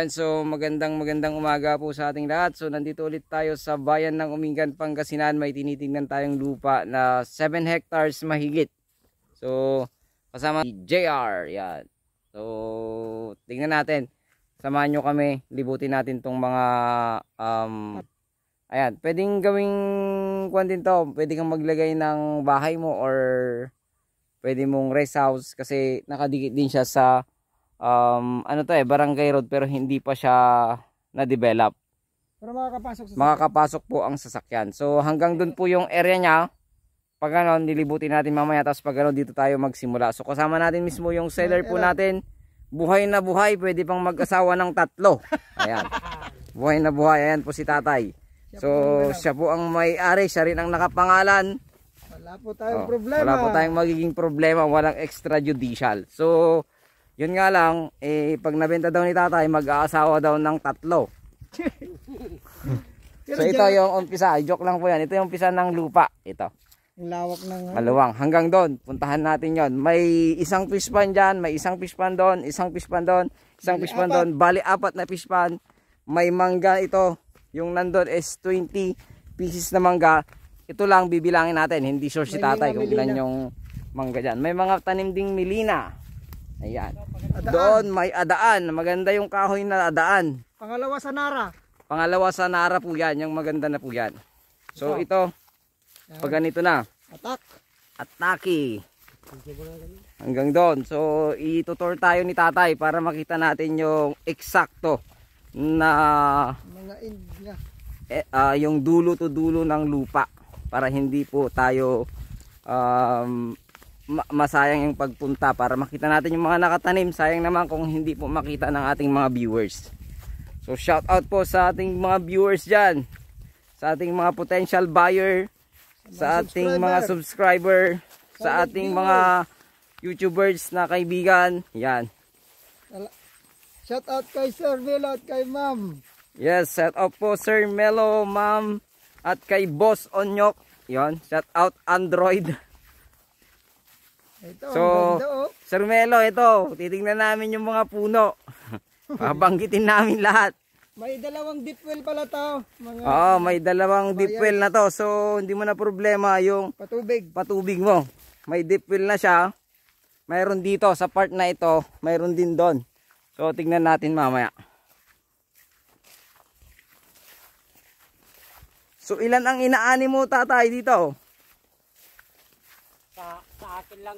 Ayan, so magandang umaga po sa ating lahat. So nandito ulit tayo sa bayan ng Umingan, Pangasinan. May tinitingnan tayong lupa na 7 hectares mahigit. So kasama si JR. Yan. So tingnan natin. Samahan nyo kami. Libutin natin tong mga ayan, pwedeng gawing kwan din to. Pwede kang maglagay ng bahay mo or pwede mong rest house kasi nakadikit din siya sa ano to barangay road pero hindi pa siya na-develop. Pero makakapasok sa sasakyan. Makakapasok po ang sasakyan. So hanggang dun po yung area niya. Pag ano, nilibutin natin mamaya tapos pag ano dito tayo magsimula. So kasama natin mismo yung seller po natin. Buhay na buhay, pwede pang mag-asawa ng 3. Ayan. Buhay na buhay, ayan po si tatay. So siya po ang may-ari, siya rin ang nakapangalan. Wala po tayong problema. Wala po tayong magiging problema, walang extrajudicial. So yun nga lang, pag nabenta daw ni tatay, mag-aasawa daw ng 3. So ito yung umpisa, joke lang po yan. Ito yung umpisa ng lupa. Ito. Ang lawak ng maluwang. Hanggang doon, puntahan natin yon. May isang fish pan dyan, may isang fish pan doon, isang fish pan doon, isang fish pan doon. Bali 4 na fish pan. May mangga ito. Yung nandun is 20 pieces na mangga. Ito lang bibilangin natin. Hindi sure si tatay kung ilan yung mangga dyan. May mga tanim ding milina. Ayan. Doon may adaan. Maganda yung kahoy na adaan. Pangalawa sa Nara. Pangalawa sa Nara po yan. Yung maganda na po yan. So ito. Pag ganito na. Atake. Hanggang doon. So itutur tayo ni tatay para makita natin yung eksakto na mga end niya. Yung dulo to dulo ng lupa. Para hindi po tayo masayang yung pagpunta para makita natin yung mga nakatanim. Sayang naman kung hindi po makita ng ating mga viewers. So shout out po sa ating mga viewers dyan, sa ating mga potential buyer, sa ating mga subscriber, sa ating mga YouTubers na kaibigan. Yan. Shout out kay Sir Melo at kay Ma'am. Yes, shout out po Sir Melo, Ma'am at kay Boss Onyok. Yan, shout out Android. Ito, so, Sir Melo, ito, titingnan namin yung mga puno. Babanggitin namin lahat. May 2 deep well pala to. May 2 deep well na to. So, hindi mo na problema yung patubig mo. May deep well na siya. Mayroon dito sa part na ito. Mayroon din doon. So, tingnan natin mamaya. So, ilan ang inaani mo tatay dito? Sa akin lang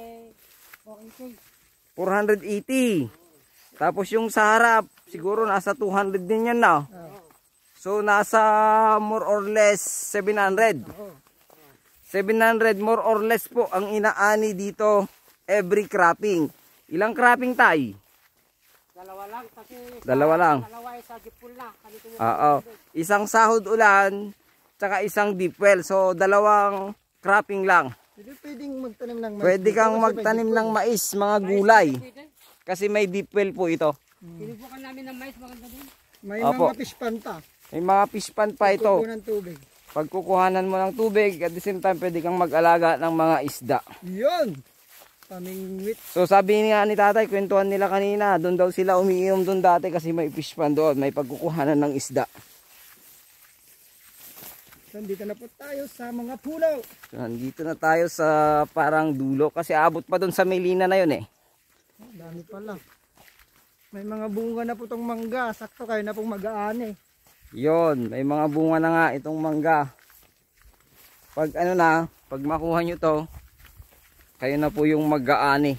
480. Tapos yung sa harap, siguro nasa 200 din yan na. So nasa more or less 700. 700 more or less po ang inaani dito every cropping. Ilang cropping tay? Dalawa lang kasi dalawa lang. Dalawa sa deep well na. Isang sahod ulan, tsaka isang deep well. So 2 cropping lang. Pwedeng magtanim ng mais. Pwede kang magtanim ng mais, mga gulay. Kasi may deep well po ito. Pinubukan namin ng mais, maganda din. May Opo. mga fish pan pa. May mga fish pan pa ito. Ng tubig. Pagkukuhanan mo ng tubig, at the same time pwede kang mag-alaga ng mga isda. Yun! Pamingwit. So sabi nga ni tatay, kwentuhan nila kanina, doon daw sila umiinom doon dati kasi may fish pan doon, may pagkukuhanan ng isda. Nandito na po tayo sa mga puno. So, nandito na tayo sa parang dulo kasi abot pa doon sa Melina na yun eh. Dami pala. May mga bunga na po itong mangga. Sakto kayo na pong mag-aani. Yon, may mga bunga na nga itong mangga. Pag ano na, pag makuha nyo to, kayo na po yung mag-aani.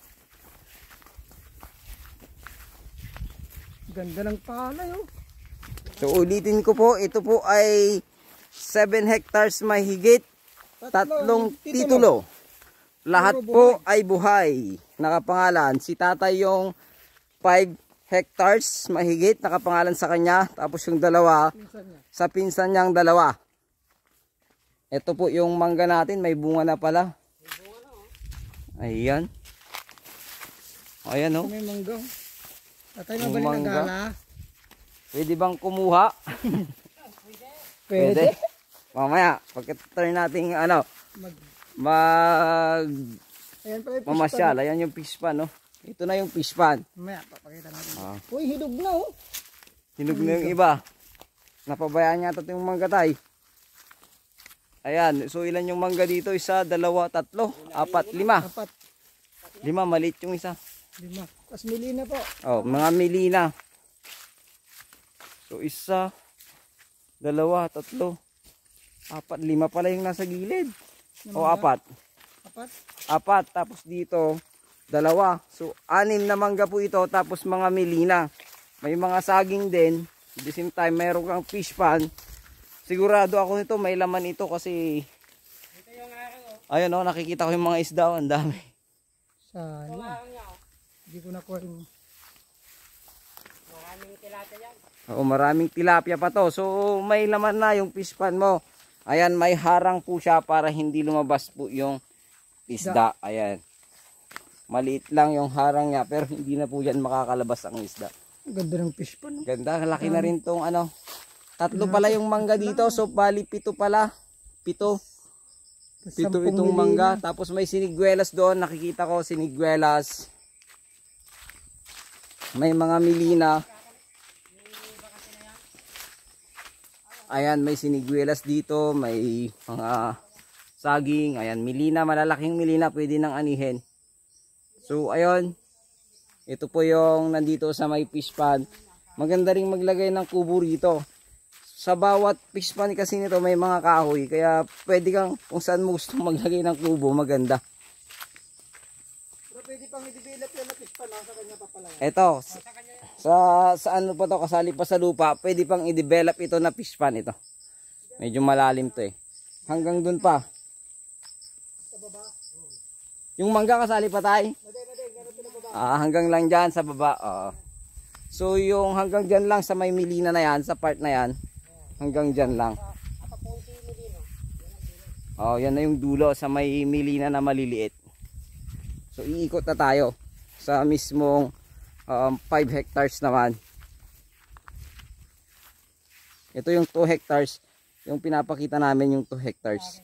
Ganda ng palay oh. So ulitin ko po, ito po ay 7 hectares mahigit, 3 titulo. Lahat po ay buhay. Nakapangalan. Si tatay yung 5 hectares mahigit. Nakapangalan sa kanya. Tapos yung 2 sa pinsan niyang 2. Ito po yung mangga natin. May bunga na pala. Ayan. Ayan o. May mangga. Tatay na bali ng gala. Pwede bang kumuha? Pwede. Mamaya. Pagka-turn natin ano. Mamasyal. Ayan yung fish pan, no? Ito na yung fish pan. Mamaya, papakita natin. Ah. Uy, hinog na oh. Hinog na yung iba. Napabayaan yata ito yung mangga tay. Ayan, so ilan yung mangga dito? Isa, dalawa, tatlo, apat, lima. Apat. Lima, maliit yung isa. 5. Tapos milina po. Oh, mga milina. So isa, dalawa, tatlo, apat, lima pala yung nasa gilid. O apat. Apat. Apat, tapos dito, dalawa. So 6 na mangga po ito, tapos mga milina. May mga saging din. At the same time, mayroon kang fish pan. Sigurado ako nito, may laman ito kasi... Ayun o, nakikita ko yung mga isda. Ang dami. Sana. Hindi ko nakuha yung... Maraming tilapia yan. Oo, maraming tilapia pa to. So may laman na yung fish pan mo. Ayan, may harang po siya para hindi lumabas po yung isda. Ayan. Maliit lang yung harang niya pero hindi na po yan makakalabas ang isda. Ang ganda ng fish pan. No? Ganda, laki na rin tong ano. 3 pala yung mangga dito. So bali 7 pala. 7. 7 itong mangga. Tapos may siniguelas doon. Nakikita ko siniguelas. May mga milina. Ayan, may siniguelas dito. May mga saging. Ayan, milina. Malalaking milina. Pwede nang anihin. So ayun. Ito po yung nandito sa may fish pan. Maganda rin maglagay ng kubo rito. Sa bawat fish pan kasi nito may mga kahoy. Kaya pwede kang kung saan mo gusto maglagay ng kubo. Maganda. Pero pwede pang i-develop yan na fish pan. Sa kanya papalayan. Ito. Sa ano pa to, kasali pa sa lupa. Pwede pang i-develop ito na fish pan ito. Medyo malalim to eh. Hanggang dun pa. Sa baba. Yung mangga kasali pa tayo. Hanggang lang dyan sa baba. So yung hanggang dyan lang sa may milina na yan, sa part na yan. Hanggang dyan lang. Yan na yung dulo sa may milina na maliliit. So iikot na tayo sa mismong 5 hectares naman. Ito yung 2 hectares. Yung pinapakita namin yung 2 hectares.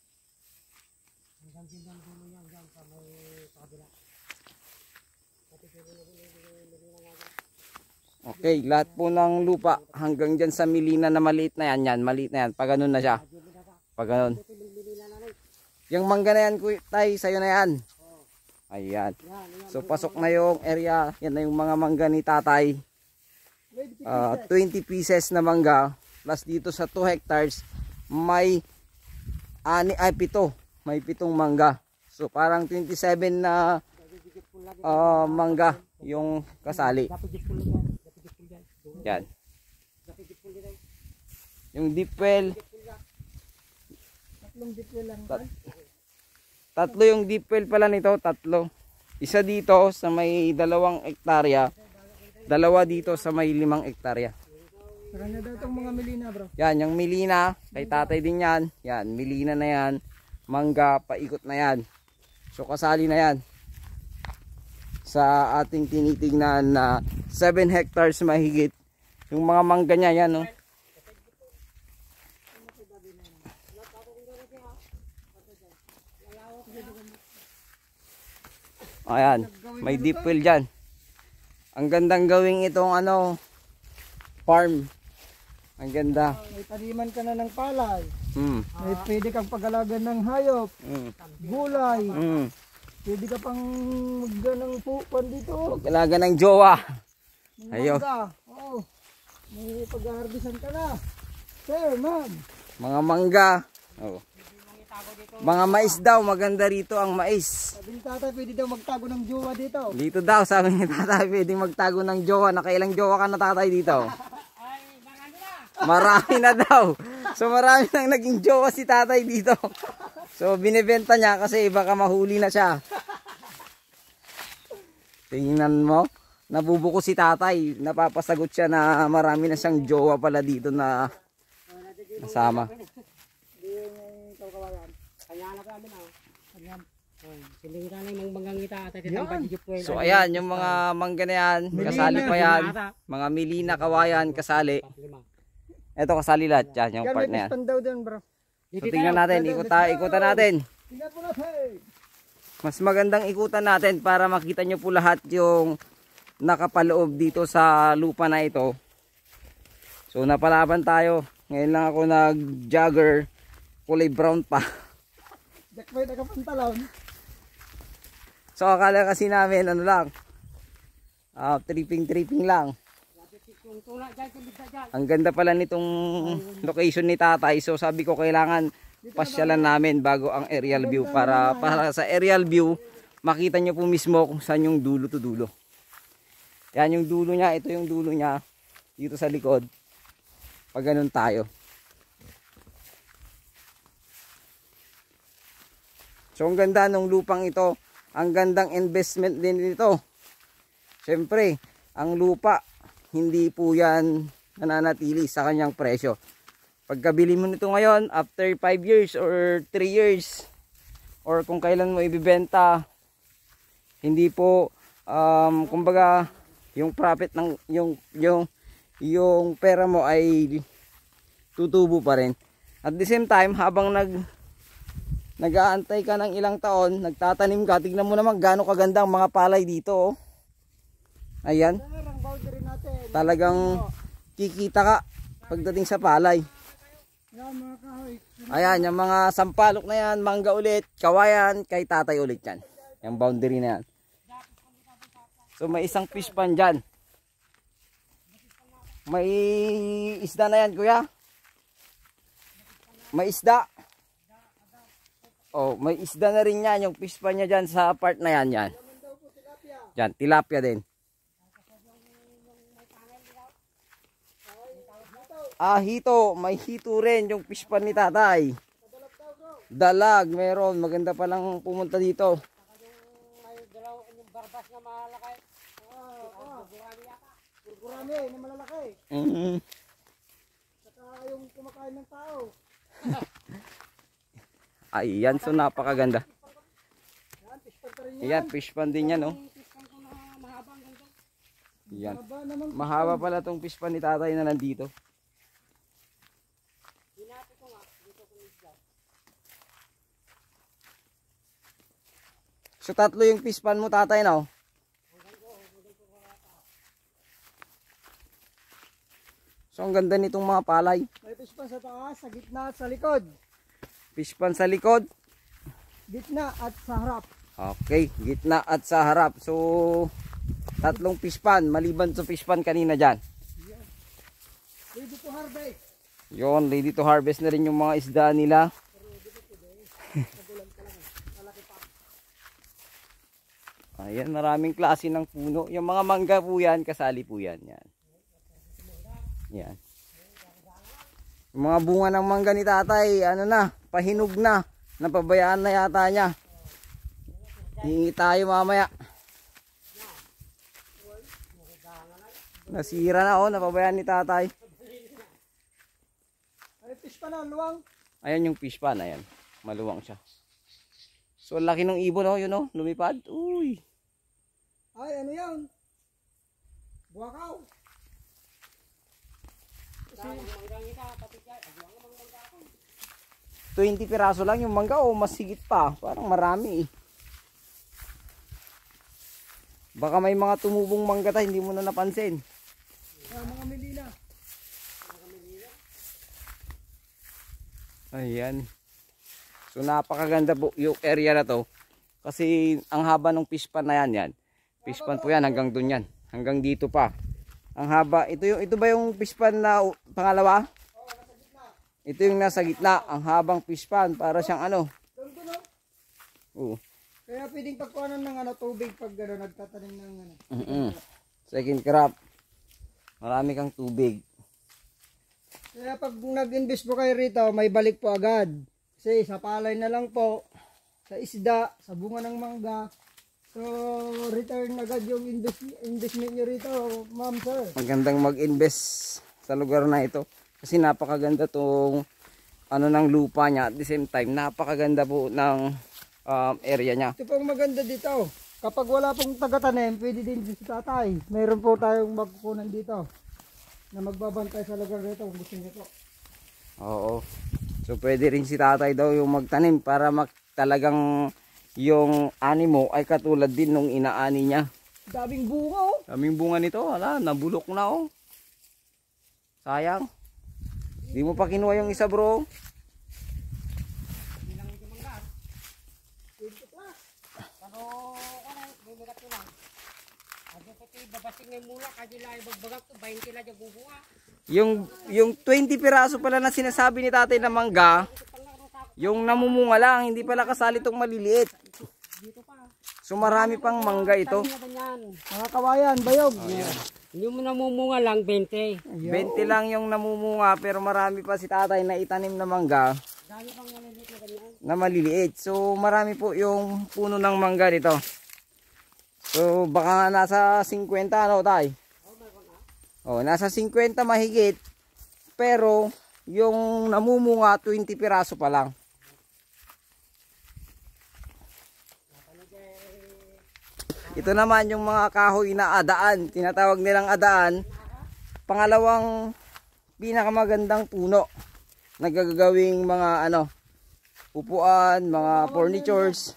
Okay, lahat po ng lupa hanggang dyan sa milina na maliit na yan, maliit na yan, pag ganun na siya. Pag ganun. Yung mangga na yan, tay, sa'yo na yan. Ayan. So pasok na yung area, yan na yung mga mangga ni tatay. 20 pieces na mangga, plus dito sa 2 hectares, may 7. May 7 mangga. So parang 27 na mangga yung kasali. Yan. Yung deep well. 3 deep well lang. 3 yung deep well pala nito, 3. Isa dito sa may 2 hektarya. 2 dito sa may 5 hektarya. Saka na daw itong mga milina bro. Yan, yung milina. Kay tatay din yan. Yan, milina na yan. Mangga, paikot na yan. So kasali na yan. Sa ating tinitignan na 7 hectares mahigit. Yung mga mangga niya yan, no. Ayan, may deep well dyan. Ang gandang gawing itong ano, farm. Ang ganda. May taniman ka na ng palay. May pwede kang pag-alagan ng hayop. Gulay. Pwede ka pang magganang pupan dito. Pag-alaga ng jowa. Ayo. Oo. May pag-harbisan ka na. Sir, ma'am. Mga mangga. Oh. Mga mais daw, maganda rito ang mais. Sabi ni tatay, pwede daw magtago ng jowa dito. Dito daw, sabi ni tatay, pwede magtago ng jowa. Nakailang jowa ka na tatay dito? Marami na daw. So marami nang naging jowa si tatay dito. So binibenta niya kasi baka mahuli na siya. Tingnan mo, nabubuko si tatay. Napapasagot siya na marami na siyang jowa pala dito na nasama. So ayan, yung mga mangga na yan, kasali pa yan. Mga milina, kawayan, kasali. Ito kasali lahat yan, yung part na yan. Daw dun, bro. So tingnan natin, ikutan natin. Tingnan po natin. Mas magandang ikutan natin para makita nyo po lahat yung nakapaloob dito sa lupa na ito. So napalaban tayo. Ngayon lang ako nag-jogger. Kulay brown pa. Jakboy nakapantalon. So akala kasi namin ano lang. Tripping lang. Ang ganda pala nitong location ni tatay. So sabi ko kailangan pasyalan namin bago ang aerial view para sa aerial view makita nyo po mismo kung saan yung dulo to dulo. Yan yung dulo niya, ito yung dulo niya dito sa likod. Pag ganun tayo. So ang ganda ng lupang ito, ang gandang investment din dito. Siyempre, ang lupa hindi po yan nananatili sa kanyang presyo. Pagkabili mo nito ngayon, after 5 years or 3 years, or kung kailan mo ibibenta, hindi po, kumbaga, yung profit ng, yung pera mo ay tutubo pa rin. At the same time, habang nag-aantay ka ng ilang taon, nagtatanim ka, tignan mo naman gaano kaganda ang mga palay dito. Oh. Ayan. Talagang kikita ka pagdating sa palay. Ayan, yung mga sampalok na yan, mangga ulit, kawayan, kay tatay ulit yan. Yung boundary na yan. So may isang fish pan dyan. May isda na yan, kuya. May isda. Oh, may isda na rin yan, yung fish pan niya dyan sa part na yan. Yan, yan tilapia din. Hito, may hito rin yung fish pan ni tatay. Dalag, meron. Maganda palang pumunta dito. May dalaw yung barbas na malalaki. Gurgurami na malalaki. Saka yung kumakain ng tao. Ayan, so napakaganda. Ayan, fish pan din yan, oh. Yan. Mahaba pala tong fish pan ni tatay na nandito. So tatlo yung fish pan mo tatay na, oh. So ang ganda nitong mga palay. May fish pan sa taas, sa gitna at sa likod. Fish pan sa likod. Gitna at sa harap. Okay, gitna at sa harap. So tatlong fish pan, maliban sa fish pan kanina dyan. Ready to harvest. Yon, ready to harvest na rin yung mga isda nila. Ayan, maraming klase ng puno. Yung mga mangga po yan, kasali po yan. Yan. Yan. Yung mga bunga ng mangga ni tatay, ano na, pahinog na. Napabayaan na yata niya. Hingi tayo mamaya. Nasira na, oh, napabayaan ni tatay. Ay, fish pan na, luwang. Ayan yung fish pan, ayan. Maluwang siya. So, laki ng ibon, oh, yun, oh, lumipad. Uy. Ay, ano yan? Buwakaw. 20 piraso lang yung mangga, oh, mas higit pa. Parang marami, eh. Baka may mga tumubong mangga tayo, hindi mo na napansin. Mga milina. Ayan. So napakaganda po yung area na to. Kasi ang haba ng fish pan na yan. Fish pan po yan hanggang dun yan. Hanggang dito pa. Ang haba. Ito ba yung fish pan na pangalawa? Oo, nasa gitna. Ito yung nasa gitna. Ang habang fish pan. Para siyang ano. Oo. Kaya pwedeng pagkuhanan ng tubig pag nagtatanim ng Second crop. Marami kang tubig. Kaya pag nag-invest po kayo rito, may balik po agad. Kasi sa palay na lang po, sa isda, sa bunga ng mangga. So, return agad yung investment nyo rito, ma'am, sir. Magandang mag-invest sa lugar na ito. Kasi napakaganda tong ano ng lupa niya. At the same time, napakaganda po ng area niya. Ito pong maganda dito. Kapag wala pong taga-tanim, pwede din si tatay. Mayroon po tayong magkukunan dito na magbabantay sa lugar nito kung gusto niyo po. Oo. So pwede rin si tatay daw yung magtanim para talagang yung ani mo ay katulad din nung inaani niya. Daming bunga oh. Daming bunga nito, wala, nabulok na oh. Sayang. Di mo pa kinuha yung isa bro. Yung 20 piraso pala na sinasabi ni tatay na mangga, yung namumunga lang, hindi pala kasali itong maliliit. So marami pang mangga ito. Mga kawayan, bayog. Yung namumunga lang 20. 20 lang yung namumunga pero marami pa si tatay na itanim na mangga na maliliit. So marami po yung puno ng mangga dito. So baka nga nasa 50 ano tay? Oh, nasa 50 mahigit. Pero yung namumunga 20 piraso pa lang. Ito naman yung mga kahoy na adaan, tinatawag nilang adaan. Pangalawang pinakamagandang puno. Nagagawing mga ano, upuan, mga furnitures.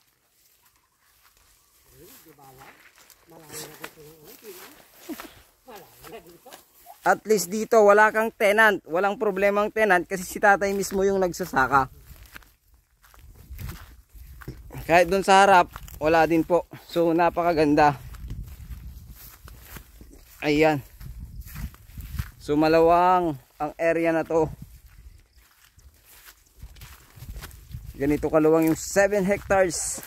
At least dito wala kang tenant, walang problemang tenant kasi si tatay mismo yung nagsasaka. Kahit dun sa harap, wala din po. So napakaganda. Ayan. So malawang ang area na to. Ganito kaluwang yung 7 hectares.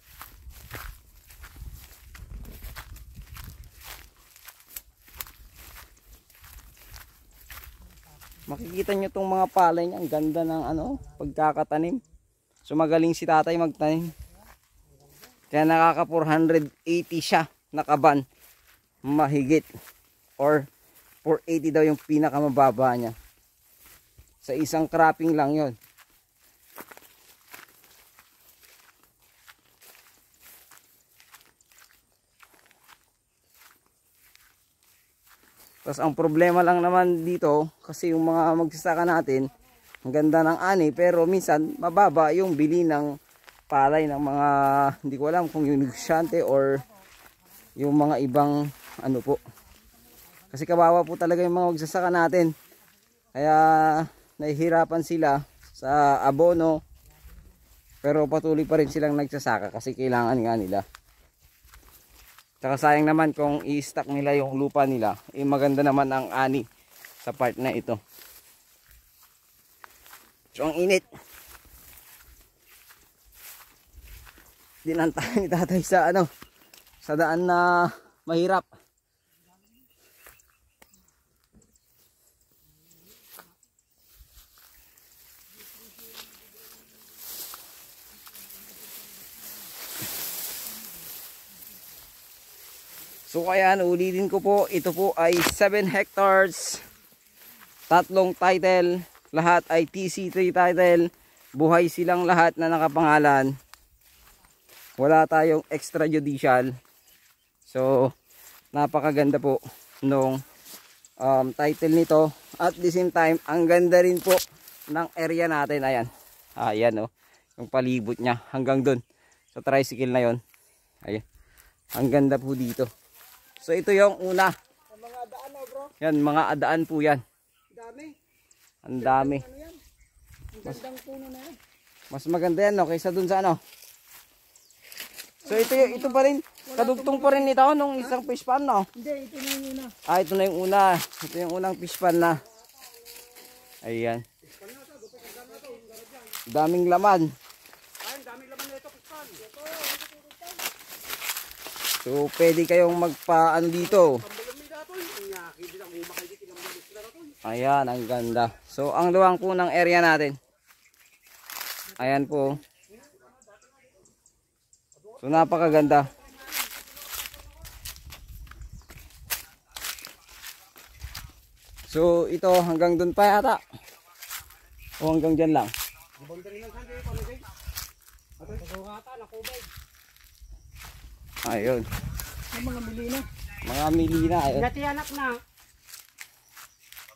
Makikita nyo tong mga palay niya. Ang ganda ng ano, pagkakatanim. So magaling si tatay magtanim. Kaya nakaka 480 siya nakaban. Mahigit. Or 480 daw yung pinakamababa niya. Sa isang cropping lang yon. Tapos ang problema lang naman dito, kasi yung mga magsasaka natin, ang ganda ng ani, pero minsan mababa yung bili ng palay ng mga, hindi ko alam kung yung negosyante or yung mga ibang ano po. Kasi kawawa po talaga yung mga magsasaka natin. Kaya nahihirapan sila sa abono, pero patuloy pa rin silang nagsasaka kasi kailangan nga nila. Tsaka sayang naman kung i-stock nila yung lupa nila, eh maganda naman ang ani sa part na ito. So ang init. Dinantahan ni tatay sa ano, sa daan na mahirap. So kaya ulitin ko po, ito po ay 7 hectares, 3 title, lahat ay TC3 title, buhay silang lahat na nakapangalan. Wala tayong extrajudicial. So napakaganda po nung title nito. At the same time, ang ganda rin po ng area natin. Ayan. Ayan oh, yung palibot niya hanggang dun sa tricycle na yon. Ayan. Ang ganda po dito. So ito yung una. Mga daan na bro. Yan, mga adaan po yan. Dami. Ang dami. Ano yan? Ang gandang puno na yan. Mas maganda yan no, kaysa dun sa ano. So ito pa rin, kadugtong pa rin ito nung isang fish pan no. Hindi, ito na yung una. Ah, ito na yung una. Ito yung unang fish pan na. Ayan. Daming laman. Daming laman na ito, pispan. So pwede kayong magpa-ano dito. Ayan, ang ganda. So ang luwang po ng area natin. Ayan po. So napakaganda. So ito hanggang dun pa yata. O hanggang dyan lang. Ayun. Yung mga milina. Mga milina. Ayun. Natiyanak na.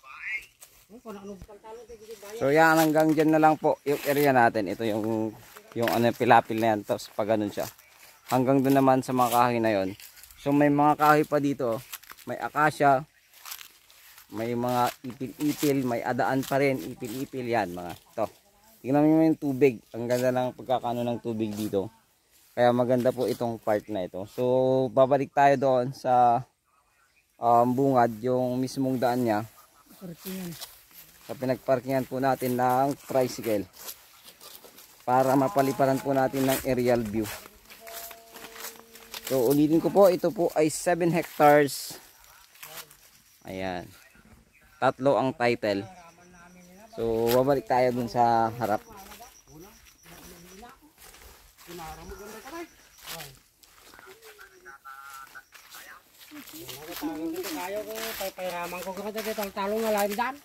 So yan hanggang dyan na lang po yung area natin. Ito yung yung ano pilapil na yan, tapos pag ganun siya. Hanggang doon naman sa mga kahoy na yon. So may mga kahoy pa dito, may akasya, may mga ipil-ipil, may adaan pa rin, ipil-ipil yan mga to. Tingnan mo yung tubig, ang ganda ng pagkakano ng tubig dito. Kaya maganda po itong part na ito. So babalik tayo doon sa bungad, yung mismong daan niya. Sa pinagparkingan po natin ng tricycle. Para mapaliparan po natin ng aerial view. So ulitin ko po, ito po ay 7 hectares. Ayan. 3 ang title. So babalik tayo dun sa harap. Tayo ko, payraman ko kasi dito talong na lain dan.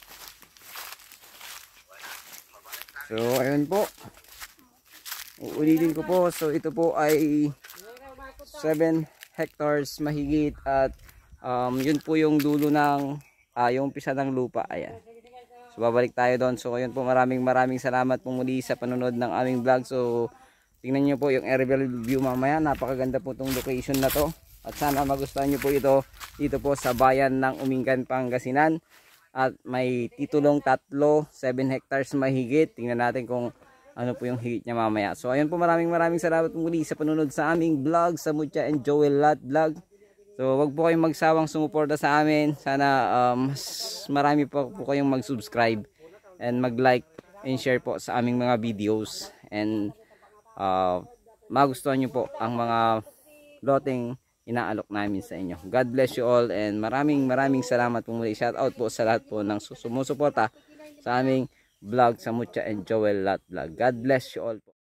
So ayun po. Uulitin ko po. So ito po ay 7 hectares mahigit at yun po yung dulo ng yung umpisa ng lupa. Ayan. So babalik tayo doon. So ayun po, maraming salamat po muli sa panonood ng aming vlog. So tingnan nyo po yung aerial view mamaya. Napakaganda po itong location na to. At sana magustuhan nyo po ito dito po sa bayan ng Umingan, Pangasinan. At may titulong 3, 7 hectares mahigit. Tingnan natin kung ano po yung higit niya mamaya. So ayun po, maraming salamat po muli sa panonood sa aming vlog sa Mucha and Joel Lat Vlog. So wag po kayong magsawang sumuporta sa amin. Sana marami po kayong mag-subscribe and mag-like and share po sa aming mga videos. And magustuhan nyo po ang mga loteng inaalok namin sa inyo. God bless you all and maraming salamat po muli. Shout out po sa lahat po ng sumusuporta sa aming vlog sa Mucha and Joel Lat Vlog. God bless you all po.